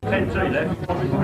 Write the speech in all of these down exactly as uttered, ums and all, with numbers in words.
ten three left.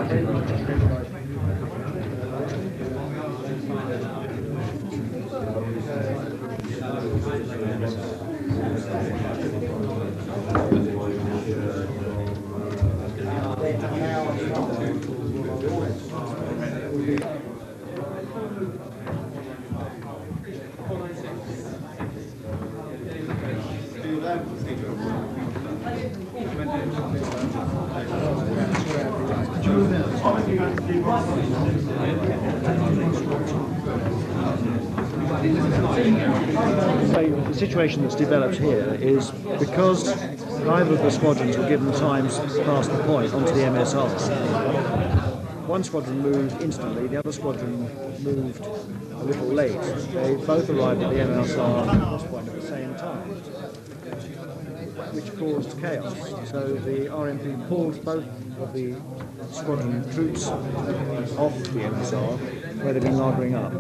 The situation that's developed here is because neither of the squadrons were given time past the point onto the M S R. One squadron moved instantly, the other squadron moved a little late. They both arrived at the M S R at this point at the same time, which caused chaos. So the R M P pulled both of the squadron troops off the M S R where they've been lagering up.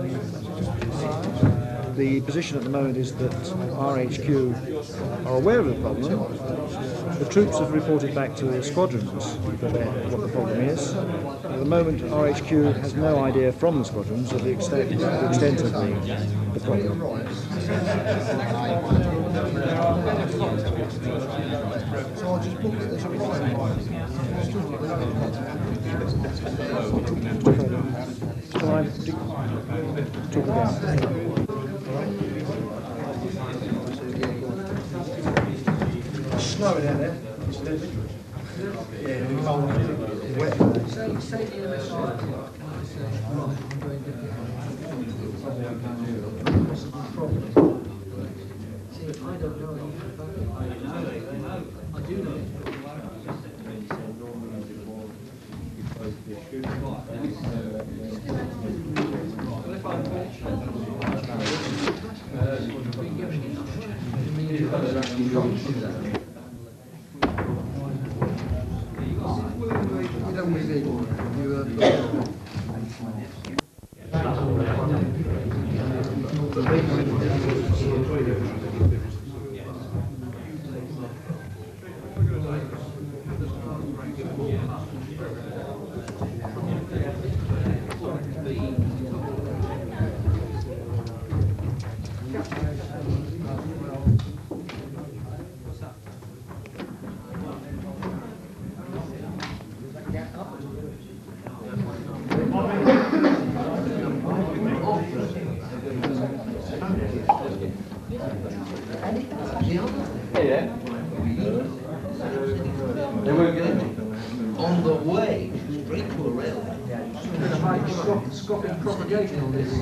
The position at the moment is that R H Q are aware of the problem. The troops have reported back to the squadrons what the problem is. At the moment, R H Q has no idea from the squadrons of the extent, the extent of the, the problem. Shall I talk again? Snowing out there, incidentally. Yeah, we can't wet. Say, say the M S R. See, I don't know. I do know. On the way, straight to the rail. Scoffing propagation on this.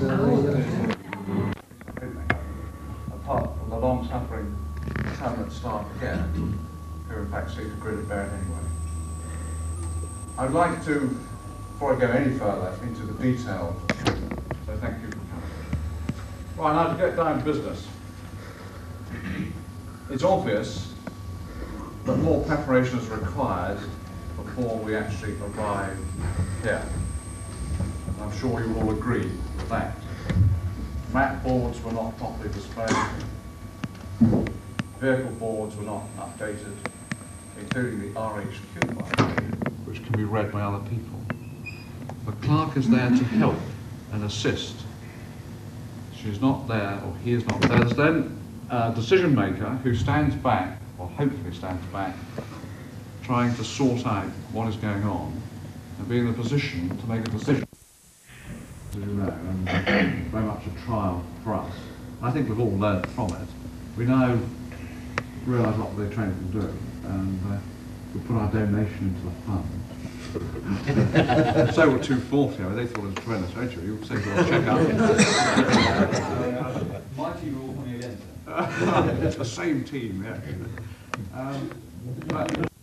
Apart from the long-suffering permanent staff again, who in fact see the grid at Barnet anyway. I'd like to, before I go any further into the detail, so thank you for coming. Right, now to get down to business. It's obvious that more preparation is required before we actually arrive here. And I'm sure you all agree with that. Map boards were not properly displayed. Vehicle boards were not updated, including the R H Q one, which can be read by other people. The clerk is there to help and assist. She's not there, or he is not there. There's then a decision maker who stands back, or hopefully stands back, trying to sort out what is going on and be in a position to make a decision. As you know, and very much a trial for us. I think we've all learned from it. We now realise what the training can do, and uh, we put our donation into the fund. So were two forty, I mean, they thought it was tremendous, don't you? You'll say, well, check out. My team are all coming again. It's the same team, yeah. Um, but